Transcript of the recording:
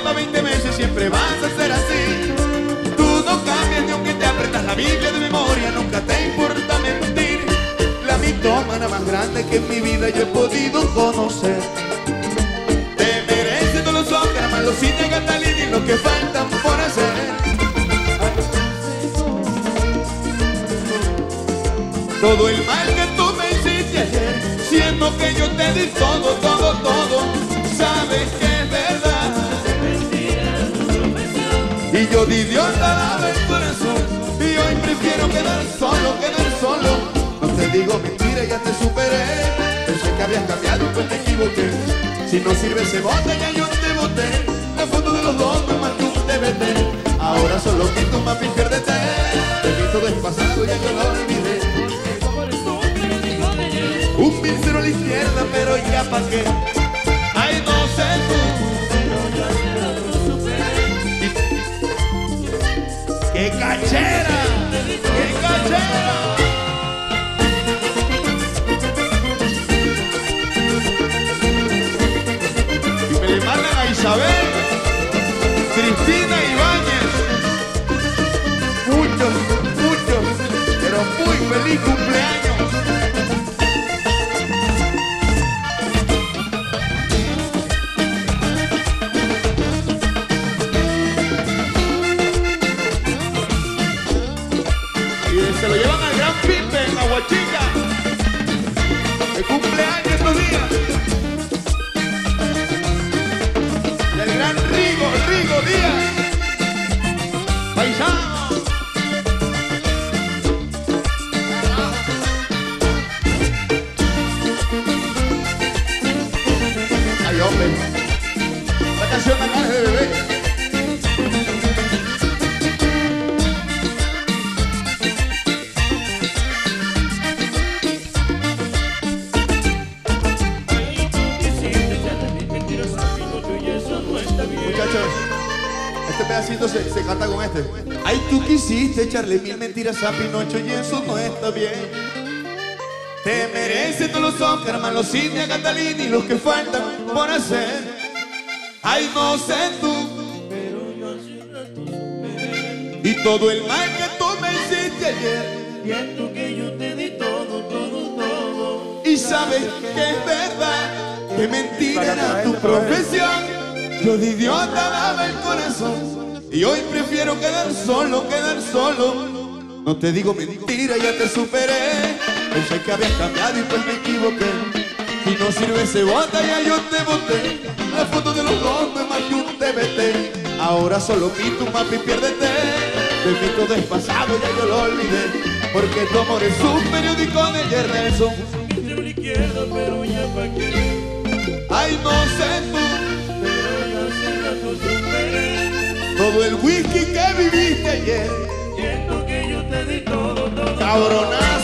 cada 20 meses siempre vas a ser así. Tú no cambias ni aunque te aprendas la Biblia de memoria, nunca te importa mentir. La mitómana más grande que en mi vida yo he podido conocer. Te mereces todos los Óscar, más los cines Catalina y lo que faltan por hacer. Todo el mal que tú me hiciste ayer, siendo que yo te di todo, todo, todo, sabes que es verdad. Y yo de idiota daba el corazón, y hoy prefiero quedar solo, quedar solo. No te digo mentira, ya te superé. Pensé que habías cambiado, pues me equivoqué. Si no sirve ese bote, ya yo te boté. La foto de los dos me marcó un TBT. Ahora solo quito un mapa y piérdete. De mí todo es pasado, ya yo lo olvidé. Un pincero a la izquierda, pero ya pa' qué. Ay, no sé tú, pero ya lo superé. ¡Qué cachera! ¡Qué cachera! Y me le mandan a Isabel, Cristina Ibáñez. Muchos, pero muy feliz cumpleaños. Se lo llevan al Gran Pipe en Aguachica, que cumpleaños estos días. Y el gran Rigo Díaz, paisano. Ay, hombre, la canción de Ángel de Bebé. Muchachos, este pedacito se canta con este. Ay, tú quisiste echarle mil mentiras a Pinocho y eso no está bien. Te mereces todos los Óscar, más los cines a Catalina y los que faltan por hacer. Ay, no sé tú, pero yo hace rato superé. Y todo el mal que tú me hiciste ayer, siento que yo te di todo, todo, todo. Y sabes que es verdad, que mentira era tu profesión. Yo de idiota daba el corazón, y hoy prefiero quedar solo, quedar solo. No te digo mentira, ya te superé. Pensé que habías cambiado y pues me equivoqué. Si no sirve ese bota, ya yo te boté. La foto de los dos me marqué un TBT. Ahora solo quito un mapa y piérdete. De mí todo es pasado, ya yo lo olvidé. Porque tu amor es un periódico de Nelson. Entre la izquierda, pero ya pa' qué. Ay, no sé tú, todo el whisky que viviste ayer, siento que yo te di todo, todo. Cabronazo.